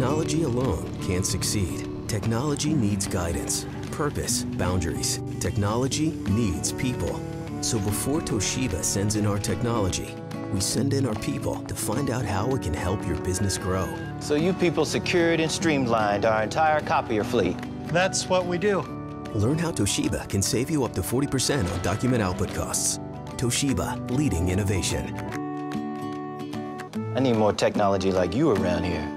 Technology alone can't succeed. Technology needs guidance, purpose, boundaries. Technology needs people. So before Toshiba sends in our technology, we send in our people to find out how it can help your business grow. So you people secured and streamlined our entire copier fleet. That's what we do. Learn how Toshiba can save you up to 40% on document output costs. Toshiba, leading innovation. I need more technology like you around here.